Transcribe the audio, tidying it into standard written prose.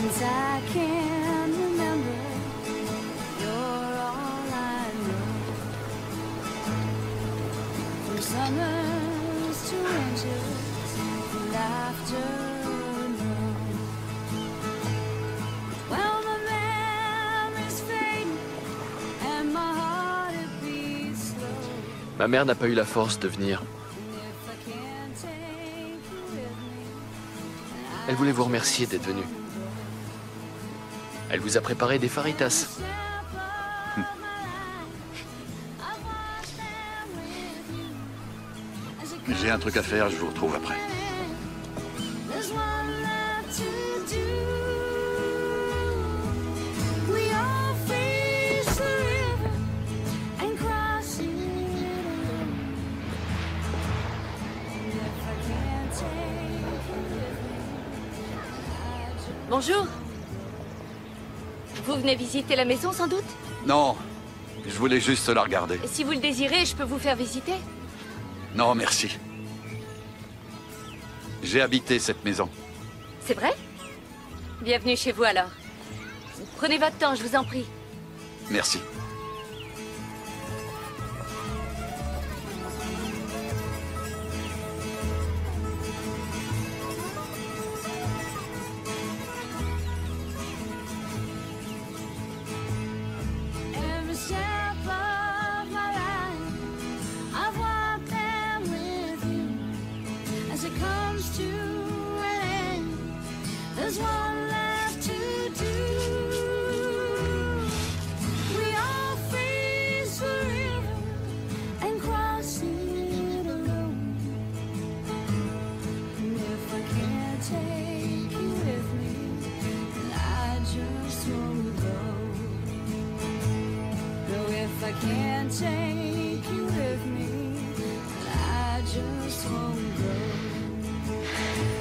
Since I can remember, you're all I know. From summers to winters, from laughter known. Well, my memories fade and my heart it beats slow. Ma mère n'a pas eu la force de venir. Elle voulait vous remercier d'être venu. Elle vous a préparé des faritas. J'ai un truc à faire, je vous retrouve après. Bonjour. Vous venez visiter la maison, sans doute? Non, je voulais juste la regarder. Et si vous le désirez, je peux vous faire visiter? Non, merci. J'ai habité cette maison. C'est vrai? Bienvenue chez vous, alors. Prenez votre temps, je vous en prie. Merci. I can't take you with me, I just won't go.